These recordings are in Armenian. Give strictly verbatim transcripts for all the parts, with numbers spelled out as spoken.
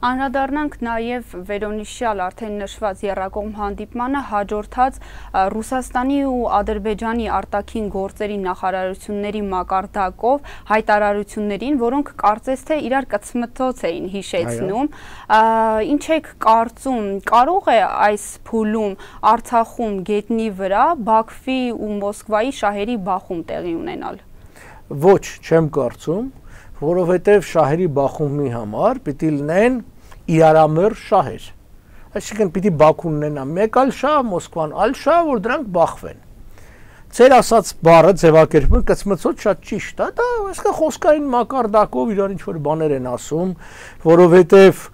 Անդրադառնանք նաև վերոնիշյալ արդեն նշված եռակողմ հանդիպմանը հաջորդած Ռուսաստանի ու Ադրբեջանի արտաքին գործերի նախարարությունների մակարդակով հայտարարություններին, որոնք կարծես թե իրար կծմթոց էին հիշեցնում, ինչ եք կարծում, կարող է այս փուլում Արցախում գետնի վրա Բաքվի ու Մոսկվայի շահերի բախում տեղի ունենալ։ Ոչ, չեմ կարծում, որովհետև շահերի բախումի համար պիտի լինեն իրարամերժ շահեր։ Այսինքն պիտի Բաքուն ունենա մեկ այլ շահ, Մոսկվան այլ շահ, որ դրանք բախվեն։ Ձեր ասած բառը ձևակերպումը կծմծոց շատ ճիշտ է, դա այսինքն խոսքային մակարդակով իրար ինչ-որ բաներ են ասում, որովհետև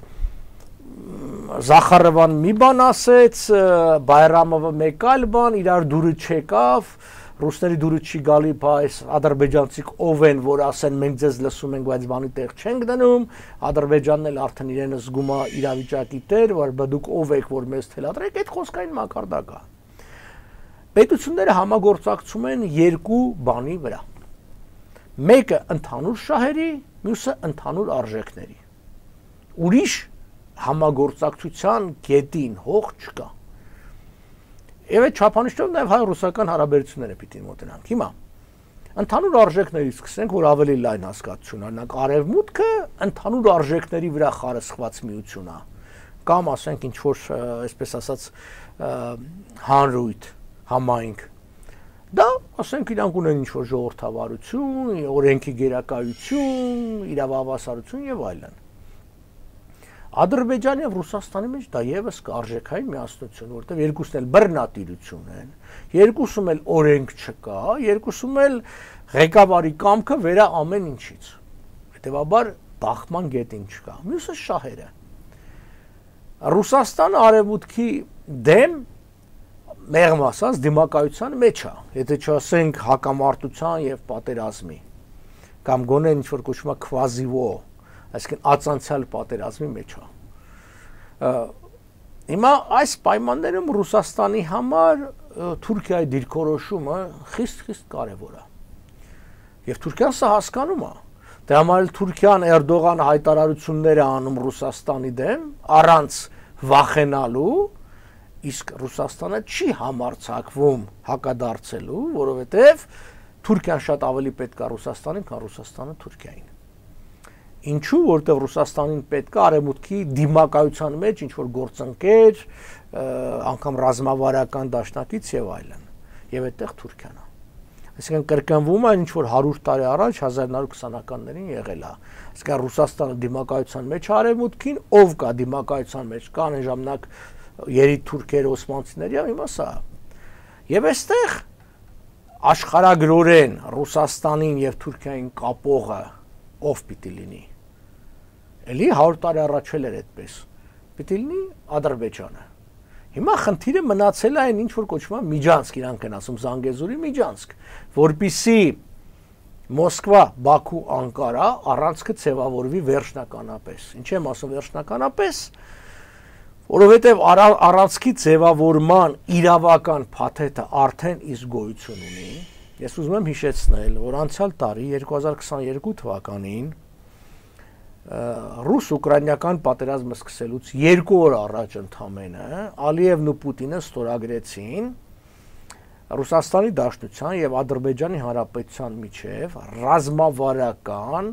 Զախարովան մի բան ասեց, Բայրամովը մեկ այլ բան, իրար դուրը չեկավ, Ռուսների դուրը չի գալի, բայց ադրբեջանցիք ով են, որ ասեն մենք ձեզ լսում ենք, բայց բանի տեղ չենք դնում, Ադրբեջանն էլ արդեն իրենը զգում է իրավիճակի տեր, որ դուք ով եք, որ մեզ թելադրեք, այդ խոսքային մակարդակ է։ Պետությունները համագործակցում են երկու բանի վրա։ Մեկը ընդհանուր շահերի, մյուսը ընդհանուր արժեքների։ Ուրիշ համագործակցության գետին հող չկա։ Եվ այդ չափանիշով նաև հայ-ռուսական հարաբերությունները պիտի մոտենանք։ Հիմա ընդհանուր արժեքներից սկսենք, որ ավելի լայն հասկացություն ունենանք, արևմուտքը ընդհանուր արժեքների վրա խարսխված միություն է, կամ ասենք ինչ որ, այսպես ասած, հանրույթ, համայնք։ Դա, ասենք, իրանք ունեն ինչ որ ժողովրդավարություն, օրենքի գերակայություն, իրավահավասարություն եւ այլն։ Ադրբեջանի եւ Ռուսաստանի մեջ դա եւս կարժեքային միասնություն, որտեղ երկուսն էլ բռնատիրություն են, երկուսում էլ օրենք չկա, երկուսում էլ ղեկավարի կամքը վերա ամեն ինչից։ Հետևաբար բախման գետին չկա։ Մյուսը շահերը։ Ռուսաստանը արևմուտքի դեմ մեղմ ասած դիմակայության մեջ է, եթե չասենք հակամարտության եւ պատերազմի, կամ գոնե ինչ որ կոչվում է քվազիվո, այսինքն ածանցյալ պատերազմի մեջ է։ Հիմա այս պայմաններում Ռուսաստանի համար Թուրքիայի դիրքորոշումը խիստ-խիստ կարևոր է։ Եվ Թուրքիան սա հասկանում է։ Դե համար էլ Թուրքիան Էրդողան հայտարարություններ է անում Ռուսաստանի դեմ առանց վախենալու, իսկ Ռուսաստանը չի համարձակվում հակադարձելու, որովհետև Թուրքիան շատ ավելի պետք է Ռուսաստանին, քան Ռուսաստանը Թուրքիային։ Ինչու, որտեղ Ռուսաստանին պետք է արևմուտքի դիմակայության մեջ ինչ որ գործընկեր, անգամ ռազմավարական դաշնակից եւ այլն։ Եվ այդտեղ Թուրքիան է։ Այսինքն կրկնվում է ինչ որ հարյուր տարի առաջ հազար նորը քսանականներին եղել է։ Այսինքն Ռուսաստանը դիմակայության մեջ արևմուտքին, ով կա դիմակայության մեջ, կան այն ժամանակ երիտ թուրքերը, օսմանցիները, հիմա սա։ Եվ այստեղ աշխարհագրորեն Ռուսաստանին եւ Թուրքիային կապողը ով պիտի լինի։ Էլի հարյուր տարի առաջ էլ էր այդպես։ Պիտի լինի Ադրբեջանը։ Հիմա խնդիրը մնացել է այն ինչ որ կոչվում է Միջանցք, իրանք են ասում Զանգեզուրի Միջանցք, որպիսի Մոսկվա, Բաքու, Անկարա առանցքը ձևավորվի վերջնականապես։ Ինչ եմ ասում վերջնականապես, որովհետև առանցքի ձևավորման իրավական փաթեթը արդեն իսկ գոյություն ունի։ Ես ուզում եմ հիշեցնել, որ անցյալ տարի երկու հազար քսաներկու թվականին ռուս-ուկրաինական պատերազմը սկսելուց երկու օր առաջ ընդամենը Ալիևն ու Պուտինը ստորագրեցին Ռուսաստանի Դաշնության եւ Ադրբեջանի Հանրապետության միջև ռազմավարական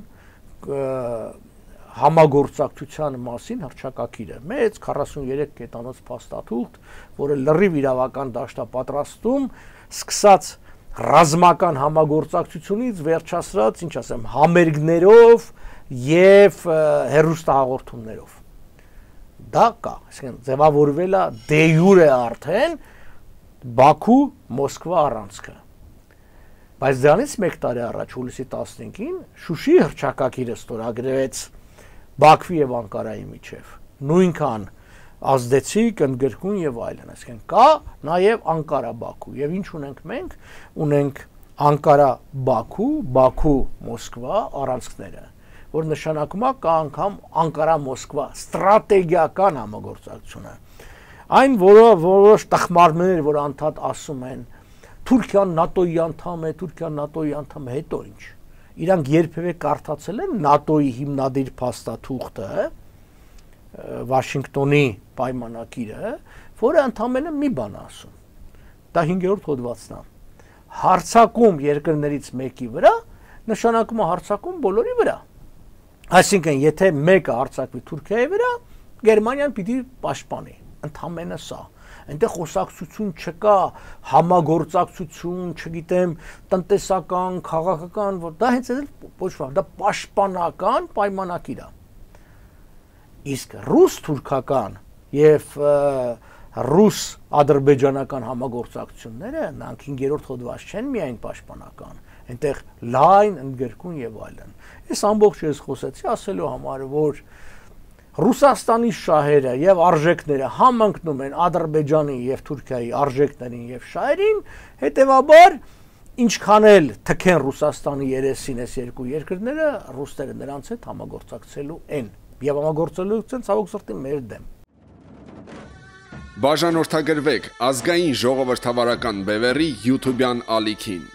համագործակցության մասին հռչակագիրը մեծ քառասուներեք կետանոց փաստաթուղթ, որը լրիվ իրավական դաշտապատրաստում սկսած ռազմական համագործակցությունից վերջացրած, ինչ ասեմ, համերգներով եւ հերոստահաղորդումներով։ Դա կա, այսինքն ձևավորվել է դե յուրե արդեն Բաքու Մոսկվա առանցքը։ Բայց դրանից մեկ տարի առաջ հուլիսի տասնինկին Շուշի հռչակագիրը ստորագրվեց Բաքվի եւ Անկարայի միջև։ Նույնքան ազդեցիկ, ընդգրկուն եւ այլն, այսինքն կա նաեւ Անկարա-Բաքու եւ ինչ ունենք մենք, ունենք Անկարա-Բաքու, Բաքու-Մոսկվա առանցքները, որ նշանակում է կա անգամ Անկարա-Մոսկվա ստրատեգիական համագործակցությունը։ Այն որը որոշ տխմարներ, որ անդադ ասում են Թուրքիան ՆԱՏՕ-ի անդամ է, Թուրքիան ՆԱՏՕ-ի անդամ է, հետո ինչ։ Իրանք երբևէ կարդացել են ՆԱՏՕ-ի հիմնադիր փաստաթուղթը, Վաշինգտոնի պայմանագիրը, որը ընդամենը մի բան ասում։ Դա հինգերորդ հոդվածն է։ Հարձակում երկրներից մեկի վրա նշանակում է հարձակում բոլորի վրա։ Այսինքն, եթե մեկը հարձակվի Թուրքիայի վրա, Գերմանիան պիտի պաշտպանի, ընդամենը սա։ Այնտեղ խոսակցություն չկա, համագործակցություն, չգիտեմ, տնտեսական, քաղաքական, որ դա հենց էլ ոչ բան, դա պաշտպանական պայմանագիր է։ Իսկ ռուս-թուրքական եւ ռուս-ադրբեջանական համագործակցությունները նրանք հինգերորդ հոդված չեն միայն պաշտպանական, այնտեղ լայն ընդգրկուն եւ այլն։ Ես ամբողջ ես խոսեցի ասելու համար, որ Ռուսաստանի շահերը եւ արժեքները համընկնում են Ադրբեջանի եւ Թուրքիայի արժեքներին եւ շահերին, հետեւաբար ինչքան էլ թքեն Ռուսաստանի երեսին այս երկու երկրները, ռուսները նրանց հետ համագործակցելու են եւ համագործելու են ցավոք սրտի մեր դեմ։ Բաժանորդագրվեք ազգային ժողովրդավարական բևեռի YouTube-յան ալիքին։